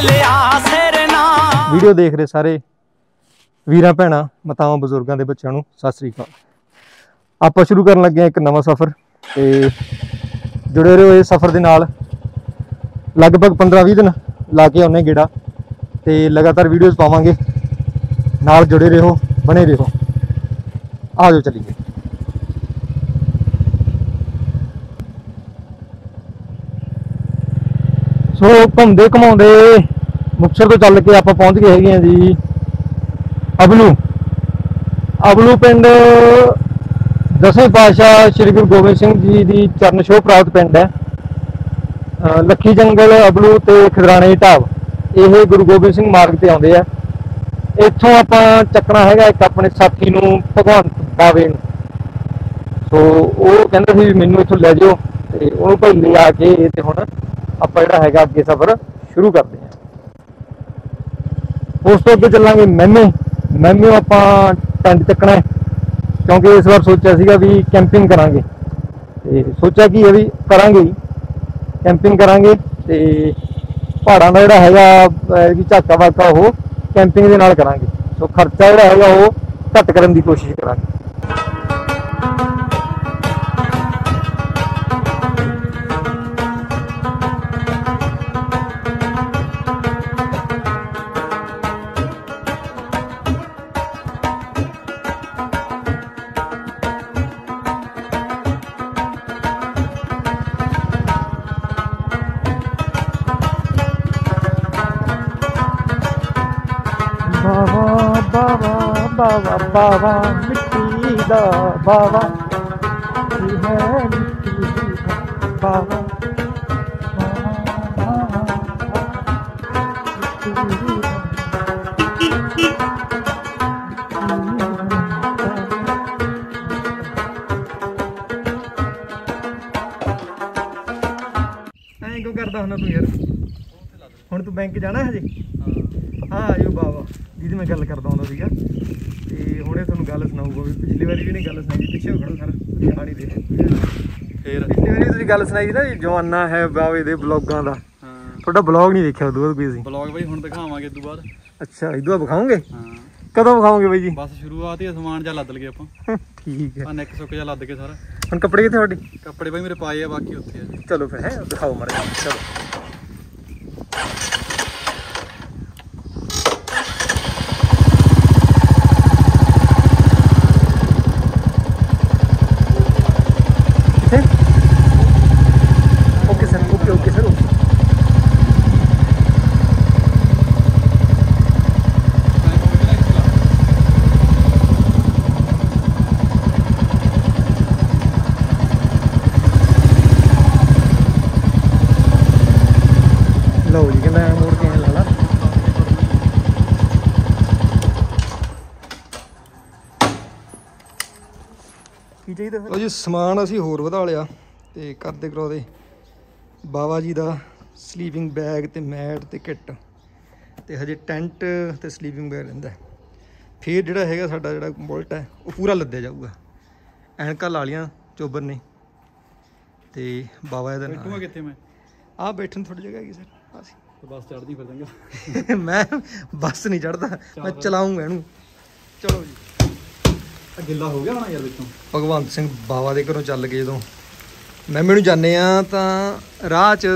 Video देख रहे सारे वीरां भैणां मातावां बजुर्गों के बच्चों नूं सत श्री अकाल। आपां शुरू करन लगे एक नवां सफ़र ते जुड़े रहो इस सफ़र दे नाल। लगभग 15-20 दिन ला के आने गेड़ा ते लगातार वीडियोज़ पावांगे, नाल जुड़े रहो, बने रहो। आ जाओ चलीए। सो घूमते घुमाते मुक्तसर तो चल के आप पहुँच गए हैं जी अबलू पिंड। 10वें पातशाह श्री गुरु गोबिंद सिंह जी की चरण छोह प्राप्त पिंड है। लखी जंगल अबलू ते खिदराने ढाब ये गुरु गोबिंद सिंह मार्ग से आते हैं। इतों आप चकना है एक अपने साथी नूं भगवंत बावे नूं। सो वो कहते सी मैनू इतों लै जाओ तो उन्होंने भाई ले आके हुण आप जो है अगे सफ़र शुरू करते हैं। उस तो अगे चलांगे मैमे आप टेंट चकना है क्योंकि इस बार सोचा सीगा भी कैंपिंग करांगे ते सोचा कि अभी करांगे ही कैंपिंग करांगे ते पहाड़ां दा जिहड़ा हैगा कि झाका वाका वो कैंपिंग दे नाल करांगे। सो खर्चा जिहड़ा हैगा वो घट करन दी कोशिश करांगे। बाबा बाबा मिट्टी दा बाबा है मिट्टी बाबा। ऐ क्यों करदा हुंदा तू यार? हुण तू बैंक जाना है हजे? हाँ आजो बाबा जिहदी मैं गल करदा हुंदा सीगा ते हुणे तुहानूं गल सुणाऊगा भी पिछली बारी भी नहीं गल सुनाई। पिछे खड़ो सर दिखाड़ी दे फिर पिछली बारी तुसीं गल सुनाई ना जवाना है बावे दे ब्लॉगां दा। थोड़ा ब्लॉग नहीं देखिया उदू बाद कोई असीं ब्लॉग भाई हुण दिखावांगे इदू बाद। अच्छा इदू बाद दिखाओगे? कदों दिखाओगे बाई जी? बस शुरुआत ही समान जा लद लगे आपां। ठीक है नेक सुक जा लद के सारा। हुण कपड़े कित्थे तुहाडे? कपड़े भाई मेरे पाए आ बाकी उत्थे आ। चलो फिर है दिखाओ माड़ा चलो। लो जी कहना मोड़ के ला की चाहिए। लो जी समान असी होर वधा लिया ते करदे कराउदे बाबा जी दा स्लीपिंग बैग ते मैट ते किट ते हजे टेंट ते स्लीपिंग बैग रहिंदा। फिर जिहड़ा हैगा साडा जिहड़ा बुलट है वो पूरा लद्दिया जाऊगा। ऐनकां ला लियां चोबर ने ते बाबा दा बैठूंगा कित्थे मैं? आ बैठन थोड़ी जगह हैगी सर। बस चढ़दी फिर जांगे। मैं बस नहीं चढ़दा मैं चलाऊंगा इनू। चलो जी गिला हो गया होना यार विचों। भगवंत सिंह बाबा दे घरों चल के जदों मैमे नूं जाने आ तां राह च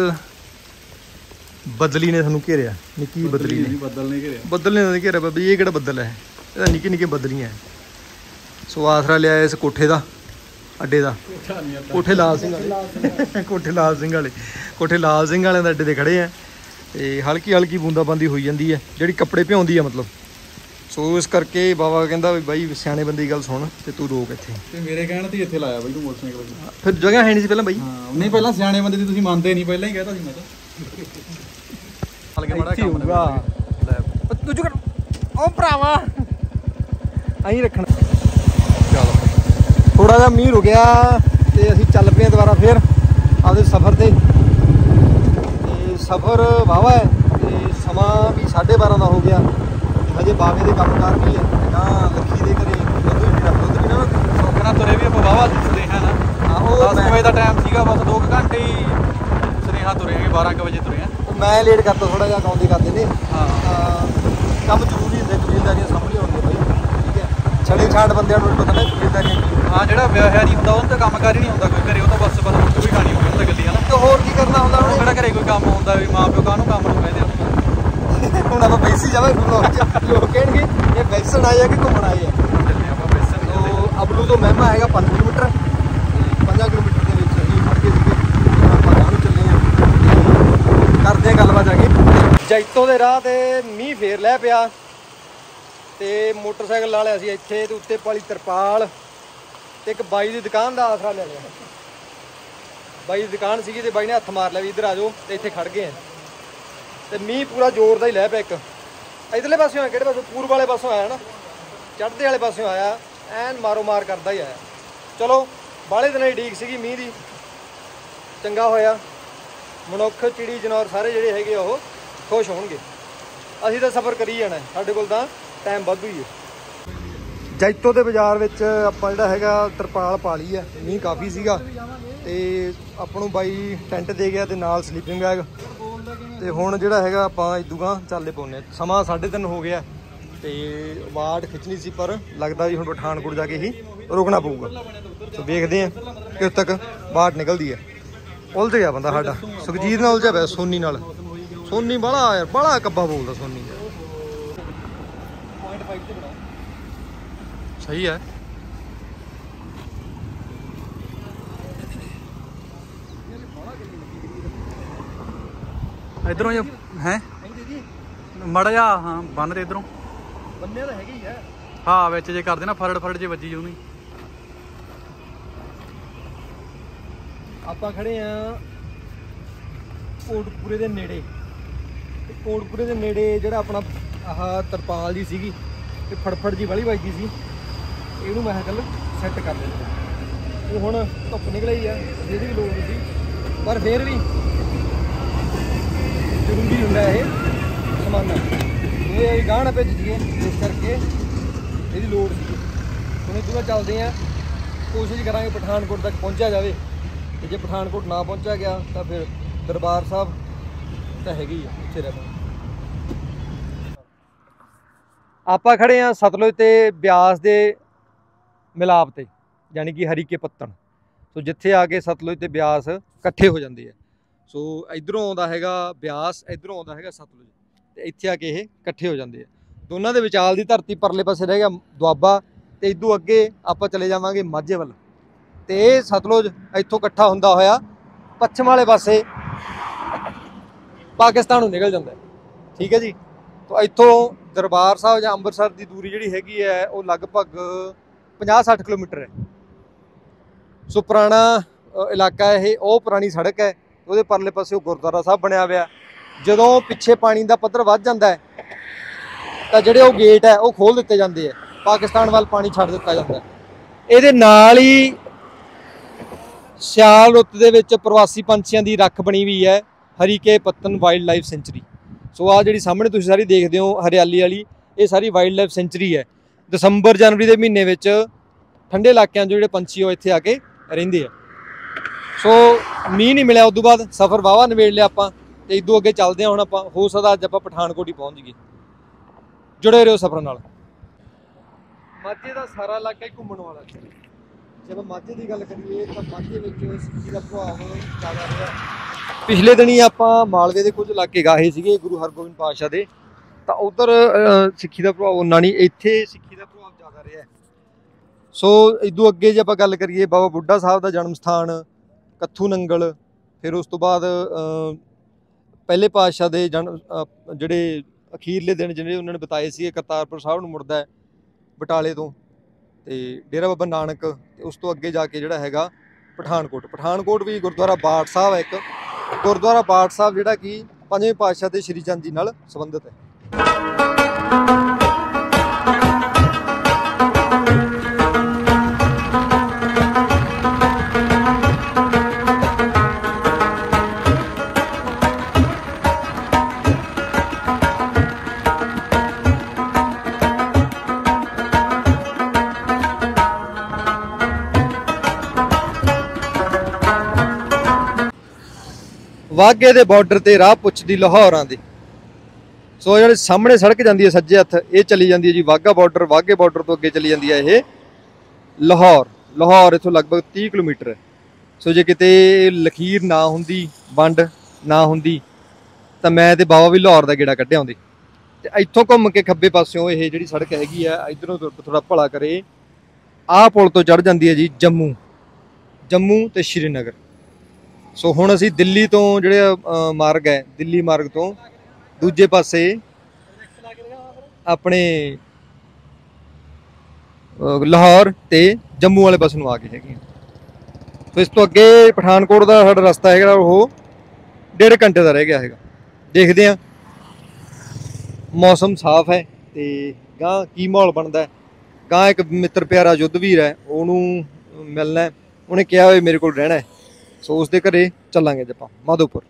बदली ने सानूं घेरिया। निक्की बदली ने बदल ने घेरिया बाबा ये किहड़ा बदल है? ये निक्की निक्की बदलियां। सो आसरा लिया इस कोठे दा अड्डे दा। कोठे लाल सिंह वाले कोठे लाल सिंह वाले दा अड्डे ते खड़े हैं ते हल्की हल्की बूंदाबांदी होई जाती है जिहड़ी कपड़े भ्योंदी है मतलब। सो इस करके बाबा कहता भी भाई सियाने बंदे की गल सुन ते तू रोक इत्थे। मेरे कहण ते इत्थे लाया बाई तू मोटरसाइकिल। फिर जगह है नहीं सी पहलां बाई। नहीं पहलां सियाने बंदे दी तुसीं मंनदे नहीं पहलां ही कहता सी मैं तां। हल्के माड़ा काम होगा ले तुझ कर ओ भरावा अहीं रखना। चलो थोड़ा जिहा मींह रुकिया ते असीं चल पए दोबारा फिर आपदे सफ़र ते। सफ़र वाहवा है ते समा भी 12:30 का हो गया। हजे बावे के कामकार भी है ना लखी के घरे दुध भी ना सोखना तुरे भी आप वाहवा सुनेहा ना। 10 बजे का टाइम सीगा बस 2 घंटे ही सुनेहा तुरे 12 बजे तुरे हैं। मैं लेट करता थोड़ा जिहा आउंदे करदे ने काम जरूरी हुंदे कबीलदारियां सामने आउंदे बाई ठीक है छड़े छाड़ बंदियां नूं पता नहीं कबीलदारियां हाँ जिहड़ा विआहिਆ नहीं ਹੁੰਦਾ ਉਹਨੂੰ ਤਾਂ ਕੰਮ ਕਰ ਹੀ ਨਹੀਂ ਹੁੰਦਾ ਕੋਈ ਘਰੇ ਉਹ ਤਾਂ ਬਸ ਰੋਟੀ ਵੀ ਖਾਣੀ ਹੁੰਦੀ ਉਹਦਾ ਗੱਲੀ ਹਨਾ ਤੇ ਹੋਰ ਕੀ ਕਰਨਾ ਹੁੰਦਾ ਉਹਨੇ ਕਿਹੜਾ ਘਰੇ ਕੋਈ ਕੰਮ ਹੁੰਦਾ ਵੀ ਮਾਂ ਪਿਓ ਕਾਹਨੂੰ ਕੰਮ ਨੂੰ ਕਹਿੰਦੇ ਉਹਨੂੰ ਹੁਣ ਆਪਾਂ ਬੈਸੀ ਜਾਵਾਂ ਲੋਕ ਕਹਿਣਗੇ ਇਹ ਬੈਸਣ ਆਇਆ ਕਿ ਘੁੰਮਣ ਆਏ ਆ ਅਬਲੂ ਤੋਂ ਮਹਿਮਾ ਹੈਗਾ 5 ਕਿਲੋਮੀਟਰ 5 ਕਿਲੋਮੀਟਰ ਦੇ ਵਿੱਚ ਅਸੀਂ ਫੜ ਕੇ ਸੀਗੇ ਆਪਾਂ ਗਾਂ ਨੂੰ ਚੱਲੇ ਆ ਕਰਦੇ ਆ ਗੱਲਬਾਤ ਜਾ ਕੇ ਜੈਤੋ ਦੇ ਰਾਹ ਤੇ ਮੀਂਹ ਫੇਰ ਲੈ ਪਿਆ ਤੇ ਮੋਟਰਸਾਈਕਲ ਲਾ ਲਿਆ ਸੀ ਇੱਥੇ ਤੇ ਉੱਤੇ ਪਾਲੀ ਤਰਪਾਲ ਤੇ ਇੱਕ ਬਾਈ ਦੀ ਦੁਕਾਨ ਦਾ ਆਸਰਾ ਲੈ ਲਿਆ ਬਾਈ ਦੀ ਦੁਕਾਨ ਸੀਗੀ ਤੇ ਬਾਈ ਨੇ ਹੱਥ ਮਾਰ ਲਿਆ ਵੀ ਇੱਧਰ ਆ ਜਾਓ ਤੇ ਇੱਥੇ ਖੜ ਗਏ ਆ ਤੇ ਮੀਂਹ ਪੂਰਾ ਜ਼ੋਰ ਦਾ ਹੀ ਲੈ ਪਿਆ ਇੱਕ ਇਧਰਲੇ ਪਾਸਿਓਂ ਆਇਆ ਕਿਹੜੇ ਪਾਸੇ ਪੂਰਬ ਵਾਲੇ ਪਾਸਿਓਂ ਆਇਆ ਨਾ ਚੜ੍ਹਦੇ ਵਾਲੇ ਪਾਸਿਓਂ ਆਇਆ ਐਨ ਮਾਰੋ ਮਾਰ ਕਰਦਾ ਹੀ ਆਇਆ ਚਲੋ ਬਾਹਲੇ ਦਿਨਾਂ ਦੀ ਉਡੀਕ ਸੀਗੀ ਮੀਂਹ ਦੀ ਚੰਗਾ ਹੋਇਆ ਮਨੁੱਖ ਚਿੜੀ ਜਨੌਰ ਸਾਰੇ ਜਿਹੜੇ ਹੈਗੇ ਉਹ ਖੁਸ਼ ਹੋਣਗੇ ਅਸੀਂ ਤਾਂ ਸਫ਼ਰ ਕਰੀ ਜਾਣਾ ਸਾਡੇ ਕੋਲ ਤਾਂ ਟਾਈਮ ਵਾਧੂ ਹੀ ਹੈ ਜੈਤੋ ਦੇ ਬਾਜ਼ਾਰ ਵਿੱਚ ਆਪਾਂ ਜਿਹੜਾ ਹੈਗਾ ਤਰਪਾਲ ਪਾ ਲਈ ਹੈ ਮੀਂਹ ਕਾਫੀ ਸੀਗਾ ਤੇ ਆਪਾਂ ਨੂੰ ਬਾਈ ਟੈਂਟ ਦੇ ਗਿਆ ਤੇ ਨਾਲ ਸਲੀਪਿੰਗ ਬੈਗ ਤੇ ਹੁਣ ਜਿਹੜਾ ਹੈਗਾ ਆਪਾਂ ਇਦੂਗਾ ਚਾਲੇ ਪਾਉਂਦੇ ਸਮਾਂ 3:30 ਹੋ ਗਿਆ ਤੇ ਵਾਟ ਖਿੱਚਣੀ ਸੀ ਪਰ ਲੱਗਦਾ ਵੀ ਹੁਣ ਪਠਾਨਕੋਟ ਜਾ ਕੇ ਹੀ ਰੁਕਣਾ ਪਊਗਾ ਸੋ ਵੇਖਦੇ ਆ ਕਿਸ ਤੱਕ ਵਾਟ ਨਿਕਲਦੀ ਹੈ ਉਲਝ ਗਿਆ ਬੰਦਾ ਸਾਡਾ ਸੁਖਜੀਤ ਨਾਲ ਉਲਝਿਆ ਪਿਆ ਸੋਨੀ ਨਾਲ ਸੋਨੀ ਬੜਾ ਯਾਰ ਬੜਾ ਕੱਬਾ ਬੋਲਦਾ ਸੋਨੀ ਸਹੀ ਹੈ इधरों जो है मड़ा जा हाँ बन दे इधरों ਬੰਨਿਆ ਤਾਂ ਹੈਗੀ ਹੈ हाँ बिच जे कर देना फरड़ जे वजी जो नहीं ਆਪਾਂ ਖੜੇ ਆ ਕੋਟਪੂਰੇ ਦੇ ਨੇੜੇ ਤੇ ਕੋਟਪੂਰੇ ਦੇ ਨੇੜੇ ਜਿਹੜਾ ਆਪਣਾ ਆਹ ਤਰਪਾਲ ਜੀ ਸੀਗੀ ਤੇ ਫੜਫੜ ਜੀ ਵਾਲੀ ਵੱਜਦੀ ਸੀ ਇਹਨੂੰ ਮੈਂ ਕੱਲ ਸੈੱਟ ਕਰ ਲੈਂਦਾ ਉਹ ਹੁਣ ਧੁੱਪ ਨਿਕਲ ਆਈ ਆ ਇਹਦੀ ਵੀ ਲੋੜ ਸੀ ਪਰ ਫੇਰ ਵੀ ਜ਼ਰੂਰੀ ਹੁੰਦਾ ਇਹ ਸਮਾਨ ਇਹ ਗਾਹ ਨਾ ਭੇਜ ਦਈਏ ਇਸ ਕਰਕੇ ਇਹਦੀ ਲੋੜ ਸੀ ਹੁਣ ਇਹ ਦੂਰਾ ਚੱਲਦੇ ਆ ਕੋਸ਼ਿਸ਼ ਕਰਾਂਗੇ ਪਠਾਨਕੋਟ ਤੱਕ ਪਹੁੰਚਿਆ ਜਾਵੇ ਤੇ ਜੇ ਪਠਾਨਕੋਟ ਨਾ ਪਹੁੰਚਿਆ ਗਿਆ ਤਾਂ ਫਿਰ ਦਰਬਾਰ ਸਾਹਿਬ ਤਾਂ ਹੈਗੀ ਆ ਉੱਥੇ ਰਹਿਣਾ ਆਪਾਂ ਖੜੇ ਆ ਸਤਲੁਜ ਤੇ ਬਿਆਸ ਦੇ ਮਿਲਾਪ ਤੇ ਯਾਨੀ ਕਿ ਹਰੀਕੇ ਪੱਤਣ ਸੋ ਜਿੱਥੇ ਆ ਕੇ ਸਤਲੁਜ ਤੇ ਬਿਆਸ ਇਕੱਠੇ ਹੋ ਜਾਂਦੇ ਆ ਸੋ ਇਧਰੋਂ ਆਉਂਦਾ ਹੈਗਾ ਬਿਆਸ ਇਧਰੋਂ ਆਉਂਦਾ ਹੈਗਾ ਸਤਲੁਜ ਤੇ ਇੱਥੇ ਆ ਕੇ ਇਹ ਇਕੱਠੇ ਹੋ ਜਾਂਦੇ ਆ ਦੋਨਾਂ ਦੇ ਵਿਚਾਲ ਦੀ ਧਰਤੀ ਪਰਲੇ ਪਾਸੇ ਰਹਿ ਗਿਆ ਦੁਆਬਾ ਤੇ ਇਦੋਂ ਅੱਗੇ ਆਪਾਂ ਚਲੇ ਜਾਵਾਂਗੇ ਮਾਝੇ ਵੱਲ ਤੇ ਇਹ ਸਤਲੁਜ ਇੱਥੋਂ ਇਕੱਠਾ ਹੁੰਦਾ ਹੋਇਆ ਪੱਛਮ ਵਾਲੇ ਪਾਸੇ ਪਾਕਿਸਤਾਨ ਨੂੰ ਨਿਕਲ ਜਾਂਦਾ ਠੀਕ ਹੈ ਜੀ ਤਾਂ ਇੱਥੋਂ ਦਰਬਾਰ ਸਾਹਿਬ ਜਾਂ ਅੰਮ੍ਰਿਤਸਰ ਦੀ ਦੂਰੀ ਜਿਹੜੀ ਹੈਗੀ ਹੈ ਉਹ ਲਗਭਗ 50-60 ਕਿਲੋਮੀਟਰ ਹੈ ਸੋ ਪੁਰਾਣਾ ਇਲਾਕਾ ਇਹ ਉਹ ਪੁਰਾਣੀ ਸੜਕ ਹੈ ਉਹਦੇ ਪਰਲੇ ਪਾਸੇ ਉਹ ਗੁਰਦੁਆਰਾ ਸਾਹਿਬ ਬਣਿਆ ਹੋਇਆ ਜਦੋਂ ਪਿੱਛੇ ਪਾਣੀ ਦਾ ਪੱਧਰ ਵੱਧ ਜਾਂਦਾ ਹੈ ਤਾਂ ਜਿਹੜੇ ਉਹ ਗੇਟ ਹੈ ਉਹ ਖੋਲ ਦਿੱਤੇ ਜਾਂਦੇ ਆ ਪਾਕਿਸਤਾਨ ਵੱਲ ਪਾਣੀ ਛੱਡ ਦਿੱਤਾ ਜਾਂਦਾ ਇਹਦੇ ਨਾਲ ਹੀ ਸਿਆਲ ਰੁੱਤ ਦੇ ਵਿੱਚ ਪ੍ਰਵਾਸੀ ਪੰਛੀਆਂ ਦੀ ਰੱਖ ਬਣੀ ਹੋਈ ਹੈ Harike Pattan wildlife sanctuary so ਆਹ ਜਿਹੜੀ ਸਾਹਮਣੇ ਤੁਸੀਂ ਸਾਰੀ ਦੇਖਦੇ ਹੋ ਹਰਿਆਲੀ ਵਾਲੀ ਇਹ ਸਾਰੀ ਵਾਈਲਡ ਲਾਈਫ ਸੈਂਚੁਰੀ ਹੈ ਦਸੰਬਰ ਜਨਵਰੀ ਦੇ ਮਹੀਨੇ ਵਿੱਚ ਠੰਡੇ ਇਲਾਕਿਆਂ 'ਚ ਜਿਹੜੇ ਪੰਛੀ ਉਹ ਇੱਥੇ ਆ ਕੇ ਰਹਿੰਦੇ ਆ ਸੋ ਮੀਂਹ ਨਹੀਂ ਮਿਲਿਆ ਉਦੋਂ ਬਾਅਦ ਸਫ਼ਰ ਵਾਹਵਾ ਨਿਬੇੜ ਲਿਆ ਆਪਾਂ ਤੇ ਇਦੋਂ ਅੱਗੇ ਚੱਲਦੇ ਹਾਂ ਹੁਣ ਆਪਾਂ ਹੋ ਸਕਦਾ ਅੱਜ ਆਪਾਂ ਪਠਾਨਕੋਟ ਹੀ ਪਹੁੰਚ ਜਾਈਏ ਜੁੜੇ ਰਹੋ ਸਫ਼ਰ ਨਾਲ ਮਾਝੇ ਦਾ ਸਾਰਾ ਇਲਾਕਾ ਹੀ ਘੁੰਮਣ ਵਾਲਾ ਜੇ ਆਪਾਂ ਮਾਝੇ ਦੀ ਗੱਲ ਕਰੀਏ ਤਾਂ ਮਾਝੇ ਵਿੱਚ ਸਿੱਖੀ ਦਾ ਪ੍ਰਭਾਵ ਜ਼ਿਆਦਾ ਰਿਹਾ ਪਿਛਲੇ ਦਿਨੀ ਆਪਾਂ ਮਾਲਵੇ ਦੇ ਕੁਝ ਇਲਾਕੇ ਗਾਹੇ ਸੀਗੇ ਗੁਰੂ ਹਰਗੋਬਿੰਦ ਪਾਤਸ਼ਾਹ ਦੇ ਤਾਂ ਉਧਰ ਸਿੱਖੀ ਦਾ ਪ੍ਰਭਾਵ ਉਹਨਾਂ ਨਹੀਂ ਇੱਥੇ ਸਿੱਖੀ ਦਾ ਪ੍ਰਭਾਵ ਜ਼ਿਆਦਾ ਰਿਹਾ ਸੋ ਇਦੋਂ ਅੱਗੇ ਜੇ ਆਪਾਂ ਗੱਲ ਕਰੀਏ ਬਾਬਾ ਬੁੱਢਾ ਸਾਹਿਬ ਦਾ ਜਨਮ ਸਥਾਨ ਕੱਥੂ ਨੰਗਲ ਫਿਰ ਉਸ ਤੋਂ ਬਾਅਦ ਪਹਿਲੇ ਪਾਤਸ਼ਾਹ ਦੇ ਜਿਹੜੇ ਅਖੀਰਲੇ ਦਿਨ ਜਿਹੜੇ ਉਹਨਾਂ ਨੇ ਬਤਾਏ ਸੀ ਕਰਤਾਰਪੁਰ ਸਾਹਿਬ ਨੂੰ ਮੁੜਦਾ ਬਟਾਲੇ ਤੋਂ ਤੇ ਡੇਰਾ ਬਾਬਾ ਨਾਨਕ ਤੇ ਉਸ ਤੋਂ ਅੱਗੇ ਜਾ ਕੇ ਜਿਹੜਾ ਹੈਗਾ ਪਠਾਨਕੋਟ ਵੀ ਗੁਰਦੁਆਰਾ ਬਾਠ ਸਾਹਿਬ ਹੈ ਇੱਕ ਗੁਰਦੁਆਰਾ ਬਾਠ ਸਾਹਿਬ ਜਿਹੜਾ ਕਿ ਪੰਜਵੇਂ ਪਾਤਸ਼ਾਹ ਤੇ ਸ਼੍ਰੀ ਚੰਦ ਜੀ ਨਾਲ ਸੰਬੰਧਿਤ ਹੈ ਵਾਘੇ ਦੇ ਬਾਰਡਰ ਤੇ ਰਾਹ ਪੁੱਛਦੀ ਲਾਹੌਰਾਂ ਦੇ। ਸੋ ਜਿਹੜੇ ਸਾਹਮਣੇ ਸੜਕ ਜਾਂਦੀ ਹੈ ਸੱਜੇ ਹੱਥ, ਇਹ ਚਲੀ ਜਾਂਦੀ ਹੈ ਜੀ ਵਾਘਾ ਬਾਰਡਰ। ਵਾਘੇ ਬਾਰਡਰ ਤੋਂ ਅੱਗੇ ਚਲੀ ਜਾਂਦੀ ਹੈ ਇਹ ਲਾਹੌਰ। ਲਾਹੌਰ ਇੱਥੋਂ ਲਗਭਗ 30 ਕਿਲੋਮੀਟਰ ਹੈ। ਸੋ ਜੇ ਕਿਤੇ ਲਖੀਰ ਨਾ ਹੁੰਦੀ, ਵੰਡ ਨਾ ਹੁੰਦੀ, ਤਾਂ ਮੈਂ ਤੇ ਬਾਬਾ ਵੀ ਲਾਹੌਰ ਦਾ ਗੇੜਾ ਕੱਢਿਆ ਆਉਂਦੇ। ਤੇ ਇੱਥੋਂ ਘੁੰਮ ਕੇ ਖੱਬੇ ਪਾਸਿਓਂ ਇਹ ਜਿਹੜੀ ਸੜਕ ਹੈਗੀ ਆ, ਇੱਧਰੋਂ ਥੋੜਾ ਭਲਾ ਕਰੇ, ਆਹ ਪੁਲ ਤੋਂ ਚੜ੍ਹ ਜਾਂਦੀ ਹੈ ਜੀ ਜੰਮੂ ਤੇ ਸ਼੍ਰੀਨਗਰ। ਸੋ ਹੁਣ ਅਸੀਂ ਦਿੱਲੀ ਤੋਂ ਜਿਹੜੇ ਮਾਰਗ ਹੈ, ਦਿੱਲੀ ਮਾਰਗ ਤੋਂ ਦੂਜੇ ਪਾਸੇ ਆਪਣੇ ਲਾਹੌਰ ਤੇ ਜੰਮੂ ਵਾਲੇ ਪਾਸੇ ਨੂੰ ਆ ਗਏ ਹੈਗੇ। ਸੋ ਇਸ ਤੋਂ ਅੱਗੇ ਪਠਾਨਕੋਟ ਦਾ ਸਾਡਾ ਰਸਤਾ ਹੈਗਾ, ਉਹ 1.5 ਘੰਟੇ ਦਾ ਰਹਿ ਗਿਆ ਹੈਗਾ। ਦੇਖਦੇ ਹਾਂ, ਮੌਸਮ ਸਾਫ਼ ਹੈ ਤੇ ਗਾਂ ਕੀ ਮਾਹੌਲ ਬਣਦਾ। ਗਾਂ ਇੱਕ ਮਿੱਤਰ ਪਿਆਰਾ ਯੁੱਧਵੀਰ ਹੈ, ਉਹਨੂੰ ਮਿਲਣਾ। ਉਹਨੇ ਕਿਹਾ ਹੋਇਆ ਮੇਰੇ ਕੋਲ ਰਹਿਣਾ ਹੈ। ਸੋ ਉਸ ਦੇ ਘਰੇ ਚੱਲਾਂਗੇ ਅੱਜ ਆਪਾਂ ਮਾਧੋਪੁਰ।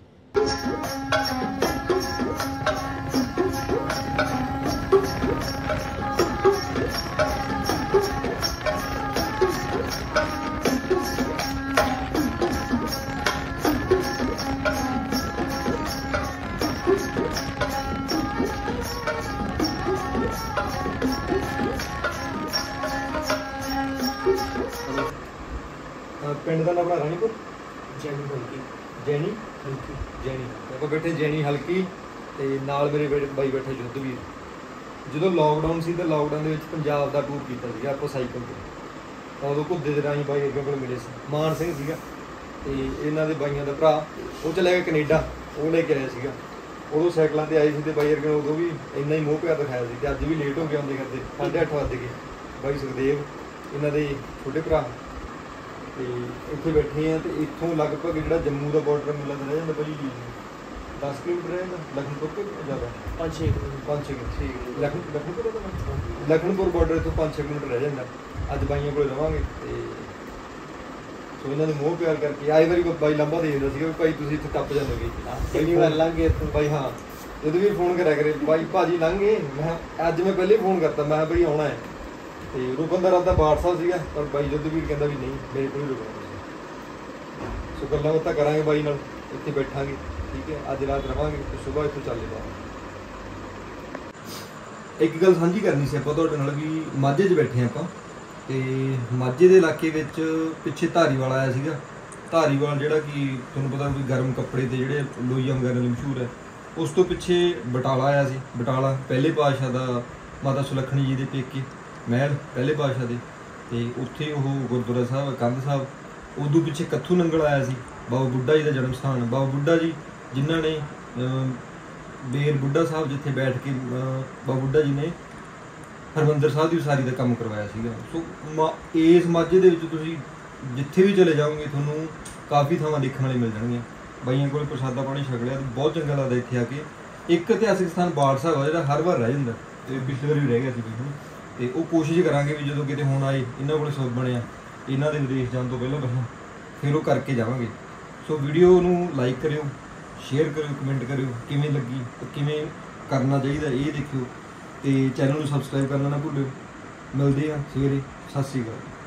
ਪਿੰਡ ਦਾ ਨਾਮ ਆਪਣਾ ਰਾਣੀਪੁਰ, ਜੈਨੀ ਆਪਾਂ ਬੈਠੇ ਜੈਨੀ ਹਲਕੀ ਤੇ ਨਾਲ ਮੇਰੇ ਬਾਈ ਬੈਠੇ ਯੁੱਧਵੀਰ। ਜਦੋਂ ਲੋਕਡਾਊਨ ਸੀ ਤਾਂ ਲੋਕਡਾਊਨ ਦੇ ਵਿੱਚ ਪੰਜਾਬ ਦਾ ਟੂਰ ਕੀਤਾ ਸੀਗਾ ਆਪਾਂ ਸਾਈਕਲ ਤੇ। ਤਾਂ ਉਦੋਂ ਘੁੱਦੇ ਦੇ ਰਾਹੀਂ ਬਾਈ ਅੱਗੇ ਕੋਲ ਮਿਲੇ ਸੀ, ਮਾਨ ਸਿੰਘ ਸੀਗਾ ਤੇ ਇਹਨਾਂ ਦੇ ਬਾਈਆਂ ਦਾ ਭਰਾ, ਉਹ ਚਲੇ ਗਿਆ ਕੈਨੇਡਾ, ਉਹ ਲੈ ਕੇ ਆਇਆ ਸੀਗਾ। ਉਦੋਂ ਸਾਈਕਲਾਂ ਤੇ ਆਏ ਸੀ ਤੇ ਬਾਈ ਅੱਗੇ ਉਦੋਂ ਵੀ ਇੰਨਾ ਹੀ ਮੋਹ ਪਿਆਰ ਦਿਖਾਇਆ ਸੀ ਤੇ ਅੱਜ ਵੀ ਲੇਟ ਹੋ ਗਿਆ ਆਉਂਦੇ ਕਰਦੇ, 8:30 ਵੱਜ ਗਏ। ਬਾਈ ਸੁਖਦੇਵ ਇਹਨਾਂ ਦੇ ਛੋਟੇ ਭਰਾ ਤੇ ਇੱਥੇ ਬੈਠੇ ਆ। ਤੇ ਇੱਥੋਂ ਲਗਭਗ ਜਿਹੜਾ ਜੰਮੂ ਦਾ ਬਾਰਡਰ ਮਿਲਦਾ ਰਹਿ ਜਾਂਦਾ ਭਾਜੀ 10 ਕਿਲੋਮੀਟਰ ਰਹਿ ਜਾਂਦਾ, ਲਖਨਪੁਰ ਤੋਂ ਜ਼ਿਆਦਾ 5-6 ਕਿਲੋਮੀਟਰ। ਲਖਨਪੁਰ ਬਾਰਡਰ ਤੋਂ 5-6 ਕਿਲੋਮੀਟਰ ਰਹਿ ਜਾਂਦਾ। ਅੱਜ ਬਾਈਆਂ ਕੋਲ ਰਵਾਂਗੇ ਤੇ ਸੋ ਇਹਨਾਂ ਦੇ ਮੋਹ ਪਿਆਰ ਕਰਕੇ ਆਏ ਵਾਰੀ ਬਾਈ ਲੰਬਾ ਦੇ ਦਿੰਦਾ ਸੀਗਾ ਵੀ ਭਾਈ ਤੁਸੀਂ ਇੱਥੇ ਟੱਪ ਜਾਣੋਗੇ, ਕਿੰਨੀ ਵਾਰ ਲੰਘੇ ਇੱਥੋਂ ਬਾਈ। ਹਾਂ, ਜਦੋਂ ਵੀ ਫੋਨ ਕਰਿਆ ਕਰੇ ਬਾਈ ਭਾਜੀ ਲੰਘੇ। ਮੈਂ ਅੱਜ ਮੈਂ ਪਹਿਲੇ ਫੋਨ ਕਰਤਾ, ਮੈਂ ਬਈ ਆਉਣਾ ਹੈ। ਤੇ ਰੁਕਣ ਦਾ ਰਾਤਾ ਬਾੜ ਸਾਹਿਬ ਸੀਗਾ, ਪਰ ਬਾਈ ਯੁੱਧਵੀਰ ਕਹਿੰਦਾ ਵੀ ਨਹੀਂ ਮੇਰੇ ਕੋਲ ਹੀ ਰੁਕਣਾ। ਸੋ ਗੱਲਾਂ ਬਾਤਾਂ ਕਰਾਂਗੇ ਬਾਈ ਨਾਲ, ਇੱਥੇ ਬੈਠਾਂਗੇ, ਠੀਕ ਹੈ। ਅੱਜ ਰਾਤ ਰਵਾਂਗੇ ਤੇ ਸੁਬਾਹ ਇੱਥੋਂ ਚੱਲੇ ਬਾਹਰ। ਇੱਕ ਗੱਲ ਸਾਂਝੀ ਕਰਨੀ ਸੀ ਆਪਾਂ ਤੁਹਾਡੇ ਨਾਲ ਵੀ ਮਾਝੇ 'ਚ ਬੈਠੇ ਆਪਾਂ ਤੇ ਮਾਝੇ ਦੇ ਇਲਾਕੇ ਵਿੱਚ ਪਿੱਛੇ ਧਾਰੀਵਾਲ ਆਇਆ ਸੀਗਾ। ਧਾਰੀਵਾਲ ਜਿਹੜਾ ਕਿ ਤੁਹਾਨੂੰ ਪਤਾ ਵੀ ਗਰਮ ਕੱਪੜੇ ਤੇ ਜਿਹੜੇ ਲੋਈਆਂ ਵਗੈਰਾ ਲਈ ਮਸ਼ਹੂਰ ਹੈ। ਉਸ ਤੋਂ ਪਿੱਛੇ ਬਟਾਲਾ ਆਇਆ ਸੀ। ਬਟਾਲਾ ਪਹਿਲੇ ਪਾਤਸ਼ਾਹ ਦਾ, ਮਾਤਾ ਸੁਲੱਖਣੀ ਜੀ ਦੇ ਪੇਕੇ ਮਹਿਲ ਪਹਿਲੇ ਪਾਤਸ਼ਾਹ ਦੇ, ਤੇ ਉੱਥੇ ਉਹ ਗੁਰਦੁਆਰਾ ਸਾਹਿਬ ਕੰਧ ਸਾਹਿਬ। ਉਦੋਂ ਪਿੱਛੇ ਕੱਥੂ ਨੰਗਲ ਆਇਆ ਸੀ, ਬਾਬਾ ਬੁੱਢਾ ਜੀ ਦਾ ਜਨਮ ਸਥਾਨ। ਬਾਬਾ ਬੁੱਢਾ ਜੀ ਜਿਨ੍ਹਾਂ ਨੇ ਬੇਰ ਬੁੱਢਾ ਸਾਹਿਬ ਜਿੱਥੇ ਬੈਠ ਕੇ ਬਾਬਾ ਬੁੱਢਾ ਜੀ ਨੇ ਹਰਿਮੰਦਰ ਸਾਹਿਬ ਦੀ ਉਸਾਰੀ ਦਾ ਕੰਮ ਕਰਵਾਇਆ ਸੀਗਾ। ਸੋ ਇਸ ਮਾਝੇ ਦੇ ਵਿੱਚ ਤੁਸੀਂ ਜਿੱਥੇ ਵੀ ਚਲੇ ਜਾਓਗੇ ਤੁਹਾਨੂੰ ਕਾਫੀ ਥਾਵਾਂ ਦੇਖਣ ਵਾਲੀ ਮਿਲ ਜਾਣਗੀਆਂ। ਬਾਈਆਂ ਕੋਲ ਪ੍ਰਸ਼ਾਦਾ ਪਾਣੀ ਛਕ ਲਿਆ, ਬਹੁਤ ਚੰਗਾ ਲੱਗਦਾ ਇੱਥੇ ਆ ਕੇ। ਇੱਕ ਇਤਿਹਾਸਿਕ ਸਥਾਨ ਬਾੜ ਸਾਹਿਬ ਆ ਜਿਹੜਾ ਹਰ ਵਾਰ ਰਹਿ ਜਾਂਦਾ, ਤੇ ਪਿਛਲੇ ਵਾਰੀ ਵੀ ਰਹਿ ਗਿਆ ਸੀ ਬਿਲਕੁਲ। ਤੇ ਉਹ ਕੋਸ਼ਿਸ਼ ਕਰਾਂਗੇ ਵੀ ਜਦੋਂ ਕਿਤੇ ਹੁਣ ਆਏ, ਇਹਨਾਂ ਕੋਲ ਸੁੱਖ ਬਣਿਆ ਇਹਨਾਂ ਦੇ ਵਿਦੇਸ਼ ਜਾਣ ਤੋਂ ਪਹਿਲਾਂ ਫਿਰ ਉਹ ਕਰਕੇ ਜਾਵਾਂਗੇ। ਸੋ ਵੀਡੀਓ ਨੂੰ ਲਾਈਕ ਕਰਿਓ, ਸ਼ੇਅਰ ਕਰਿਓ, ਕਮੈਂਟ ਕਰਿਓ ਕਿਵੇਂ ਲੱਗੀ ਤੇ ਕਿਵੇਂ ਕਰਨਾ ਚਾਹੀਦਾ ਇਹ ਦੇਖਿਓ, ਤੇ ਚੈਨਲ ਨੂੰ ਸਬਸਕ੍ਰਾਈਬ ਕਰਨਾ ਨਾ ਭੁੱਲਿਓ। ਮਿਲਦੇ ਹਾਂ ਸਵੇਰੇ। ਸਤਿ ਸ਼੍ਰੀ ਅਕਾਲ।